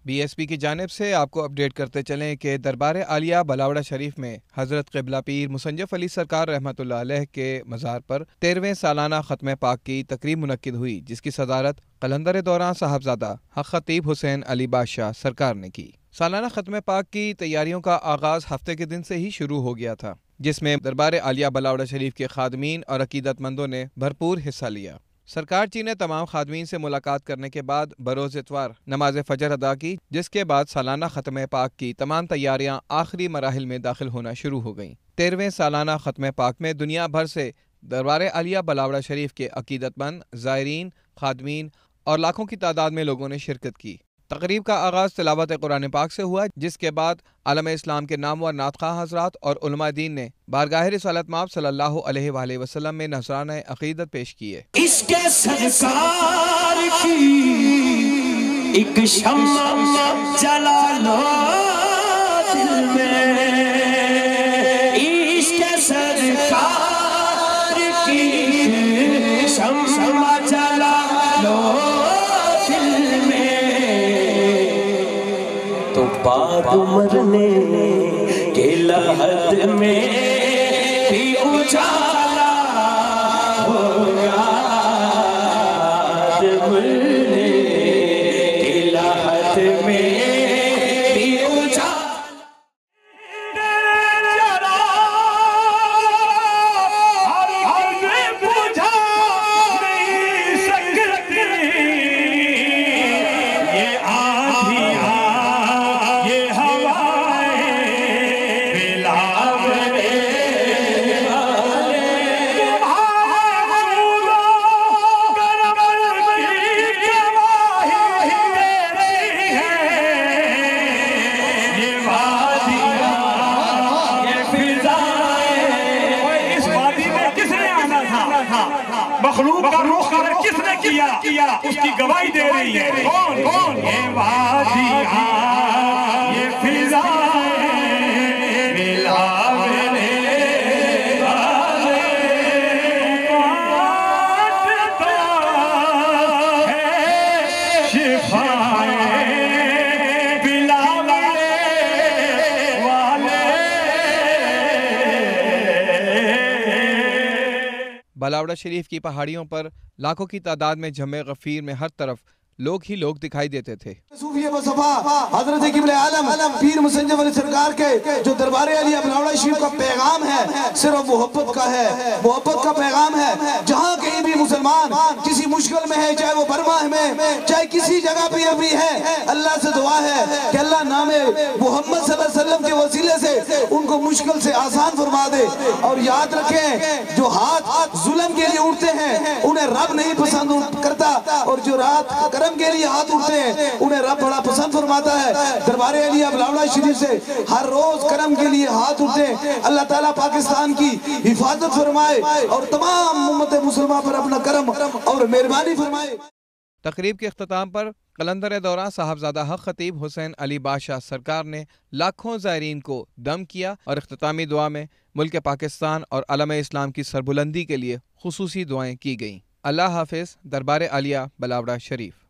BSP کی جانب سے آپ کو اپڈیٹ کرتے چلیں کہ دربار عالیہ بلاوڑہ شریف میں حضرت قبلہ پیر مسنجف علی سرکار رحمۃ اللہ علیہ کے مزار پر 13ویں سالانہ ختم پاک کی تقریب منعقد ہوئی، جس کی صدارت قلندر دوران صاحبزادہ حق خطیب حسین علی بادشاہ سرکار نے کی۔ سالانہ ختم پاک کی تیاریوں کا آغاز ہفتے کے دن سے ہی شروع ہو گیا تھا، جس میں دربار عالیہ بلاوڑہ شریف کے خادمین اور عقیدت مندوں نے بھرپور حصہ لیا۔ سرکار جی نے تمام خادمین سے ملاقات کرنے کے بعد بروز اتوار نماز فجر ادا کی، جس کے بعد سالانہ ختم پاک کی تمام تیاریاں آخری مراحل میں داخل ہونا شروع ہو گئیں۔ 13ویں سالانہ ختم پاک میں دنیا بھر سے دربار عالیہ بلاوڑہ شریف کے عقیدت مند، زائرین، خادمین اور لاکھوں کی تعداد میں لوگوں نے شرکت کی۔ تقریب کا آغاز تلاوت قرآن پاک سے ہوا، جس کے بعد عالم اسلام کے نامور نعت خواہ حضرات اور علماء دین نے بارگاہ رسالت مآب صلی اللہ علیہ وآلہ وسلم میں نذرانہ عقیدت پیش کیے۔ اس کے سرکار کی ایک شمع جلا لو دل میں، اس کے سرکار کی شمع جلا لو دل میں، تو بعد مرنے کے لحد میں بھی اجالا ہوگا، مرنے کے لحد میں بھی اجالا۔ مخلوق کا رخ کس نے کیا اس کی گواہی دے رہی ہے، کون؟ یہ وادیاں، یہ فضائیں، بلاول کاٹتا ہے شفائیں بلاول والے۔ بلاوڑہ شریف کی پہاڑیوں پر لاکھوں کی تعداد میں جمع غفیر میں ہر طرف لوگ ہی لوگ دکھائی دیتے تھے۔ صوفی مصطفیٰ حضرت قبلہ عالم پیر مسنجف علی سرکار کے جو دربار عالیہ بلاوڑہ شریف کا پیغام ہے، صرف محبت کا ہے، محبت کا پیغام ہے۔ جہاں کہیں بھی مسلمان کسی مشکل میں ہے، چاہے وہ برما میں، چاہے کسی جگہ پہ ابھی ہے، اللہ سے دعا ہے کہ اللہ نام محمد صلی اللہ علیہ وسلم کے وسیلے سے ان کو مشکل سے آسان فرما دے۔ اور یاد رکھیں، جو ہاتھ ظلم کے لیے اٹھتے ہیں انہیں رب نہیں پسند کرتا، اور جو رات کرم کے لیے ہاتھ اٹھتے ہیں انہیں رب بڑا پسند فرماتا ہے۔ دربار عالیہ بلاوڑہ شریف سے ہر روز کرم کے لیے ہاتھ اٹھتے ہیں۔ اللہ تعالیٰ پاکستان کی حفاظت فرمائے اور تمام امت مسلمہ پر اپنا کرم اور مہربانی فرمائے۔ تقریب کے اختتام پر قلندر دوران صاحبزادہ حق خطیب حسین علی بادشاہ سرکار نے لاکھوں زائرین کو دم کیا اور اختتامی دعا میں ملک پاکستان اور عالم اسلام کی سربلندی کے لیے خصوصی دعائیں کی گئیں۔ اللہ حافظ۔ دربار عالیہ بلاوڑہ شریف۔